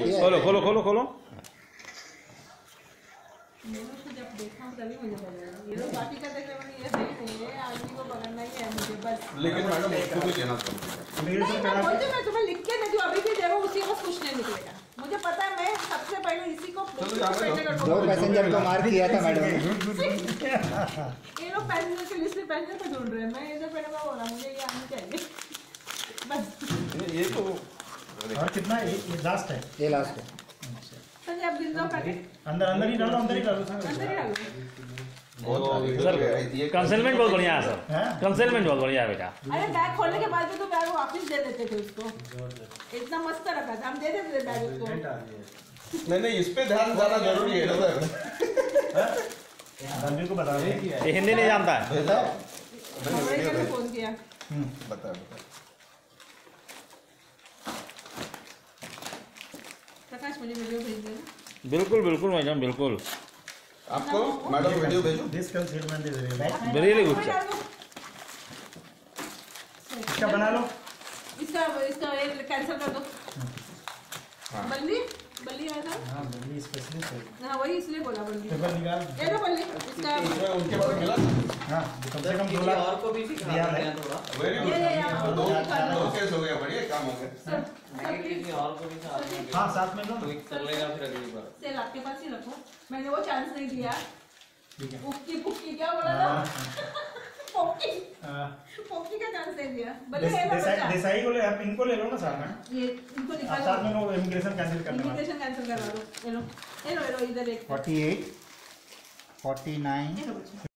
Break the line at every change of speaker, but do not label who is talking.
खोलो खोलो खोलो खोलो।
जब देखा तभी मुझे पता ये लोग बाकी का देख रहे हैं, ये सही नहीं है, आदमी को पकड़ना ही है मुझे बस।
लेकिन मैडम उसको भी लेना पड़ेगा।
मैं तुम्हें लिख के दे दूं, अभी भी देखो उसी को कुछ नहीं निकलेगा। मुझे पता है, मैं सबसे पहले इसी को
दो पैसेंजर को मार किया था मैडम।
ये लोग पैसेंजर की लिस्ट में पैसेंजर को ढूंढ रहे हैं, मैं इधर बैठा हुआ बोला मुझे ये आनी चाहिए बस।
ये तो
और कितना ये लास्ट है?
ये लास्ट है।
संजय आप गिन जाओ पैकेट।
अंदर अंदर ही डालो, अंदर ही डालो
अंदर ही डालो।
सर कंसेलमेंट बहुत बढ़िया है सर, कंसेलमेंट बहुत बढ़िया है बेटा।
अरे बैग खोलने के बाद भी तो बैग वापस दे देते थे उसको, इतना मस्त रखा था, हम दे देते थे बैग उसको।
नहीं इस पे ध्यान देना जरूरी है ना सर।
रणवीर को बता दे।
ये हिंदी नहीं जानता है।
मैंने फोन किया।
बता
प्रकाश मुझे वीडियो भेज देना।
बिल्कुल बिल्कुल मैडम बिल्कुल।
आपको मैडम वीडियो भेजो।
This concealment is
really good.
इसका बना लो,
इसका कैंसिल कर दो। बल्ली बल्ली आया था।
हां बल्ली स्पेशलिस्ट है।
हाँ वही इसलिए बोला बल्ली।
पेपर निकाल,
ये लो बल्ली इसका।
उनके पास मिला।
हां कम से कम 2 लाख और को भी दिया है थोड़ा।
Very good. दो केस हो गया, बढ़िया काम हो गया।
किसी और को भी साथ में
हां साथ में लो,
तो एक कर लेगा फिर अगली बार।
सेल आपके पास ही रखो, मैंने वो चांस नहीं दिया।
ठीक है।
पुक्की पुक्की क्या बोला था? पोक्की पोक्की का चांस नहीं दिया। बल्ले है ना बच्चा।
देसाई को ले, आप इनको ले लो ना साथ में।
ये इनको
आप
निकालो।
साथ में लो, इमिग्रेशन कैंसिल करना है।
इमिग्रेशन कैंसिल करा दो। ये लो इधर एक।
48 49
ये लो बच्चा।